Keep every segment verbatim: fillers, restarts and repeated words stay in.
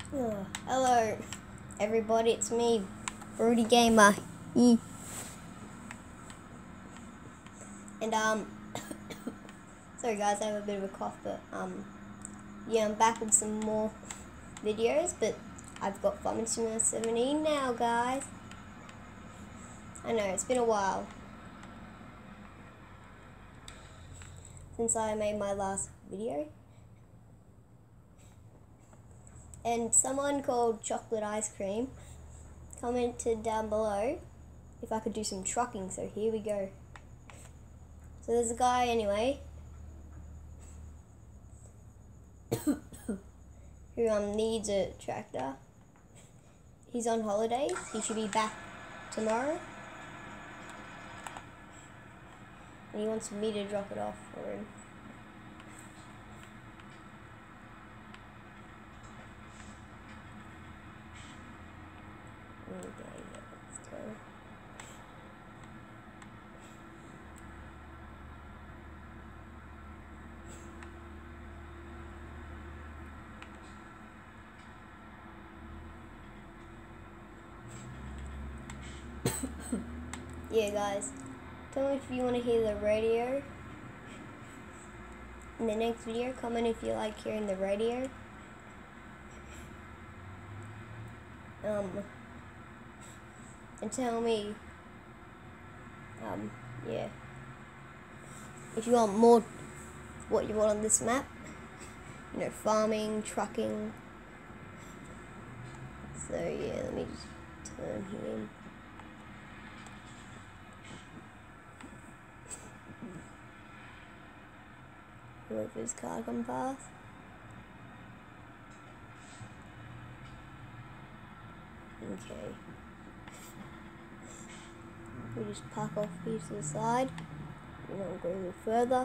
Ugh. Hello, everybody. It's me, Rudy Gamer. E. And um, sorry guys, I have a bit of a cough, but um, yeah, I'm back with some more videos. But I've got Farming Simulator seventeen now, guys. I know it's been a while since I made my last video. And someone called Chocolate Ice Cream commented down below if I could do some trucking, so here we go. So there's a guy anyway who um needs a tractor. He's on holidays. He should be back tomorrow. And he wants me to drop it off for him. Okay, let's go. Yeah, guys, tell me if you want to hear the radio in the next video. Comment if you like hearing the radio. Um, and tell me, um, yeah, if you want more, what you want on this map. You know, farming, trucking. So yeah, let me just turn here. Wait for his car to come past. Okay. We just park off here to the side. And then we'll go a little further.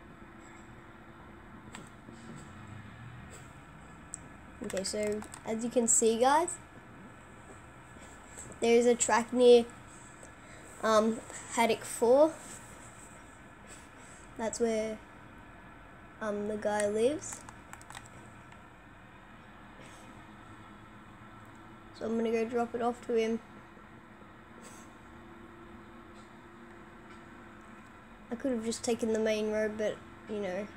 Okay, so as you can see, guys, there is a track near um, Paddock four. That's where um, the guy lives. So I'm gonna go drop it off to him. I could have just taken the main road, but you know,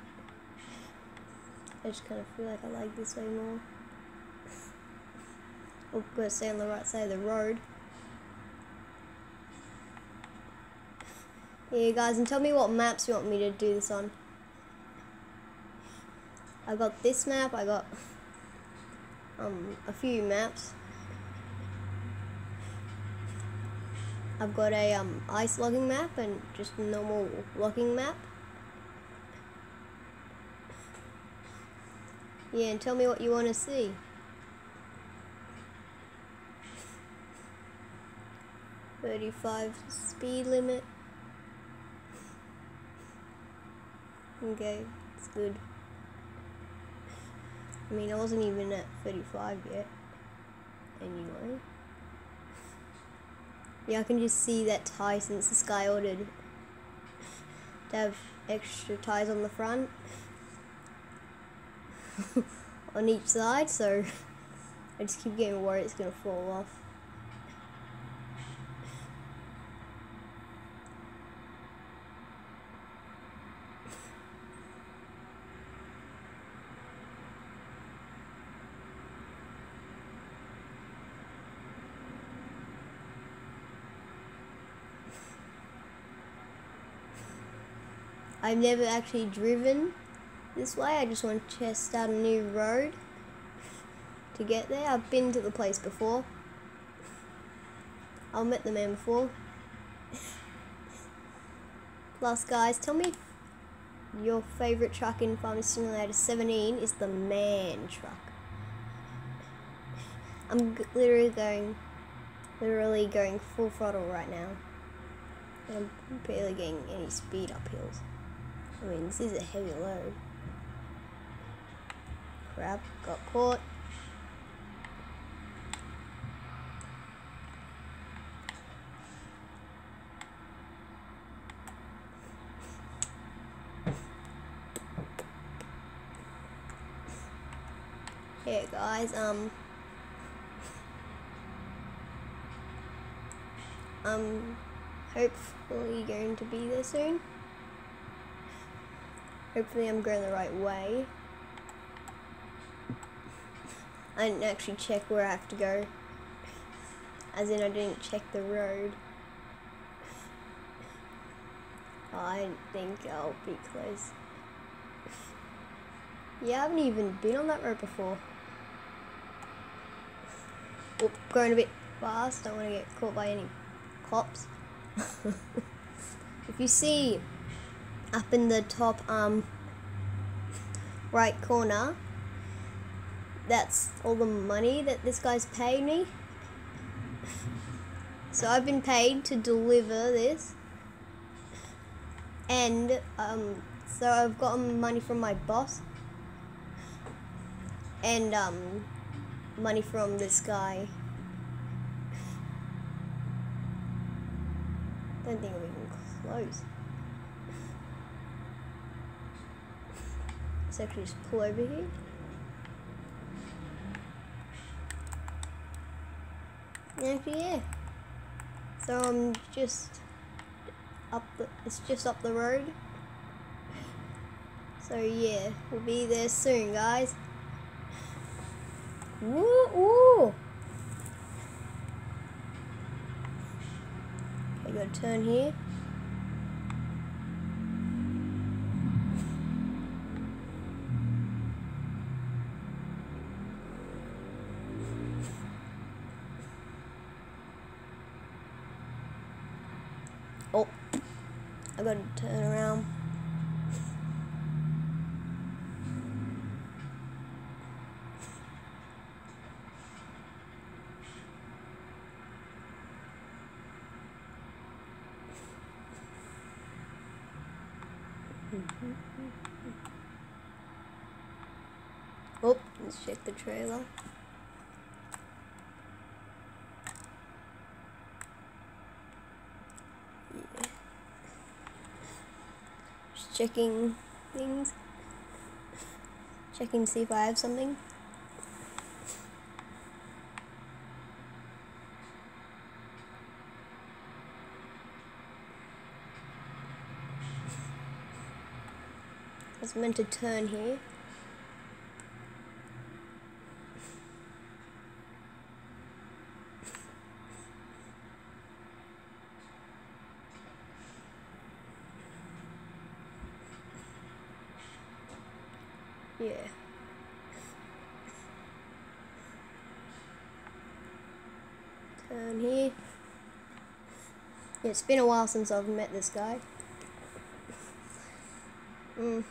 I just kind of feel like I like this way more. I'm gonna stay on the right side of the road. Yeah, guys, and tell me what maps you want me to do this on. I got this map. I got um a few maps. I've got a um, ice logging map and just a normal logging map. Yeah, and tell me what you want to see. thirty-five speed limit. Okay, it's good. I mean, I wasn't even at thirty-five yet. Anyway. Yeah, I can just see that tie since this guy ordered to have extra ties on the front on each side, so I just keep getting worried it's gonna fall off. I've never actually driven this way. I just want to test out a new road to get there. I've been to the place before. I've met the man before. Plus, guys, tell me if your favorite truck in Farming Simulator seventeen is the man truck. I'm g literally going, literally going full throttle right now. And I'm barely getting any speed up hills. I mean, this is a heavy load. Crap, got caught. Yeah, guys, um, I'm hopefully going to be there soon. Hopefully I'm going the right way. I didn't actually check where I have to go. As in I didn't check the road. I think I'll be close. Yeah, I haven't even been on that road before. Oh, going a bit fast. Don't want to get caught by any cops. If you see up in the top um right corner, that's all the money that this guy's paid me. So I've been paid to deliver this, and um so I've gotten money from my boss and um money from this guy. Don't think I'm even close. Let's actually just pull over here. Actually, yeah. So I'm just up the. It's just up the road. So yeah, we'll be there soon, guys. Woo woo! I gotta turn here. Oh, I gotta turn around. Oh, let's check the trailer. Yeah. Just checking things. Checking to see if I have something. I was meant to turn here. Yeah. Turn here. Yeah, it's been a while since I've met this guy. Mm.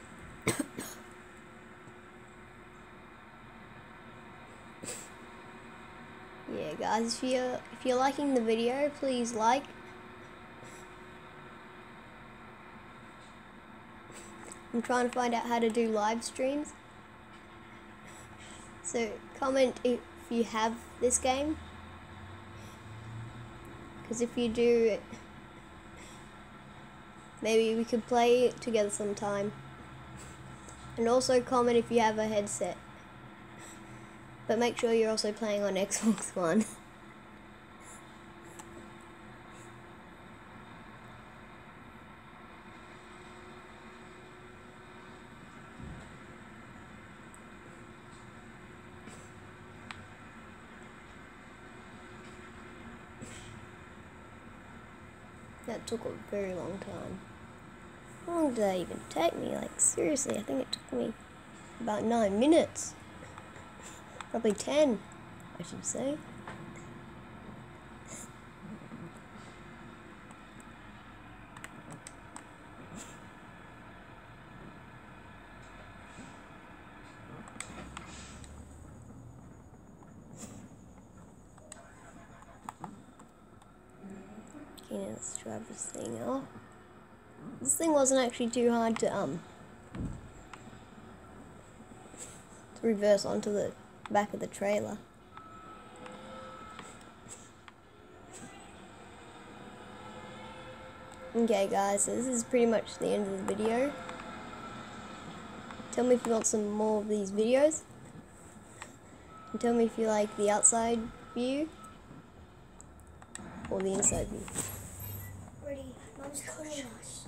Yeah, guys, if you're if you're liking the video, please like. I'm trying to find out how to do live streams. So comment if you have this game, because if you do, maybe we could play it together sometime. And also comment if you have a headset, but make sure you're also playing on Xbox One. That took a very long time. How long did that even take me? Like, seriously, I think it took me about nine minutes. Probably ten, I should say. Okay, now let's drive this thing off. This thing wasn't actually too hard to um to reverse onto the back of the trailer. Okay guys, so this is pretty much the end of the video. Tell me if you want some more of these videos. And tell me if you like the outside view. or the inside view. Ready? Mum's calling us.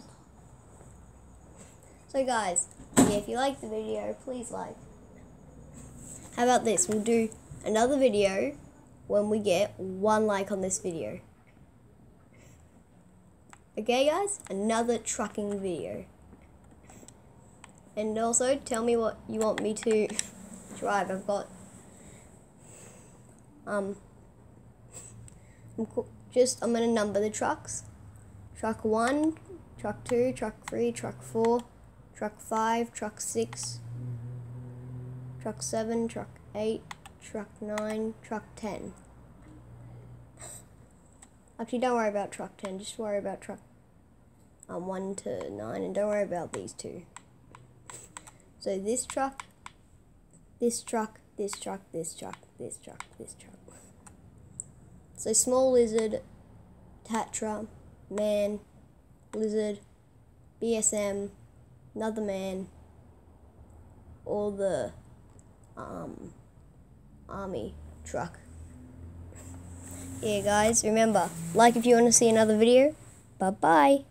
So guys, yeah, if you like the video, please like. How about this? We'll do another video when we get one like on this video. Okay guys, another trucking video. And also tell me what you want me to drive. I've got um I'm co- just I'm gonna number the trucks. Truck one, truck two, truck three, truck four, truck five, truck six, truck seven, truck eight, truck nine, truck ten. Actually, don't worry about truck ten, just worry about truck um, one to nine, and don't worry about these two. So this truck, this truck, this truck, this truck, this truck, this truck. So small lizard, Tatra, man, lizard, B S M, another man, all the um, army truck. Yeah guys, remember, like if you want to see another video. Bye bye.